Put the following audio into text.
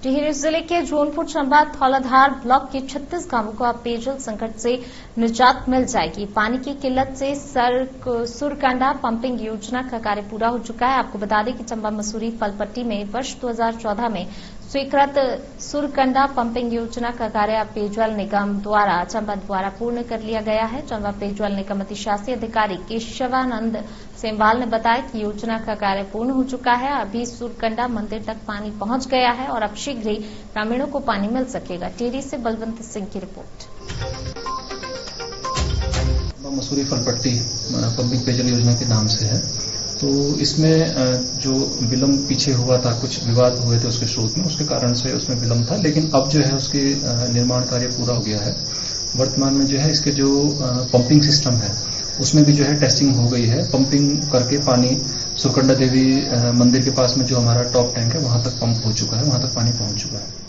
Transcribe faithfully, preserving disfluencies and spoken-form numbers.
टिहरी जिले के जौनपुर चंबा धौलाधार ब्लॉक के छत्तीस गांवों को अब पेयजल संकट से निजात मिल जाएगी। पानी की किल्लत से सर सुरकंडा पंपिंग योजना का कार्य पूरा हो चुका है। आपको बता दें कि चंबा मसूरी फलपट्टी में वर्ष दो हज़ार चौदह में स्वीकृत सुरकंडा पंपिंग योजना का कार्य अब पेयजल निगम द्वारा चंबा द्वारा पूर्ण कर लिया गया है। चंबा पेयजल निगम अधिशासी अधिकारी केशवानंद सेमवाल ने बताया कि योजना का कार्य पूर्ण हो चुका है। अभी सुरकंडा मंदिर तक पानी पहुंच गया है और अब शीघ्र ही ग्रामीणों को पानी मिल सकेगा। टिहरी से बलवंत सिंह की रिपोर्ट। मसूरी फलपट्टी पंपिंग पेयजल योजना के नाम से है, तो इसमें जो विलंब पीछे हुआ था, कुछ विवाद हुए थे उसके स्रोत में, उसके कारण से उसमें विलंब था, लेकिन अब जो है उसके निर्माण कार्य पूरा हो गया है। वर्तमान में जो है इसके जो पंपिंग सिस्टम है उसमें भी जो है टेस्टिंग हो गई है। पंपिंग करके पानी सुरकंडा देवी मंदिर के पास में जो हमारा टॉप टैंक है वहां तक पंप हो चुका है, वहां तक पानी पहुंच चुका है।